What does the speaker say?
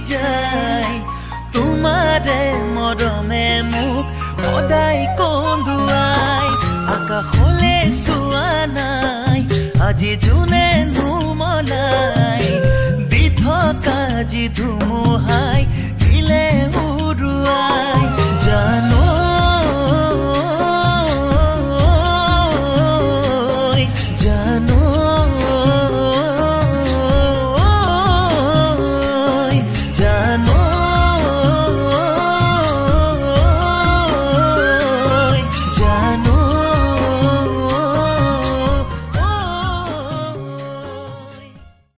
যায় তোমাৰে মৰমে মোক সদায় কন্দুৱাই আকাশলে চোৱা নাই আজি জোনে নুমলাই দি থকা যি ধুমুহা